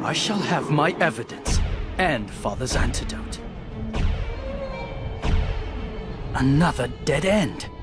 I shall have my evidence and Father's antidote. Another dead end.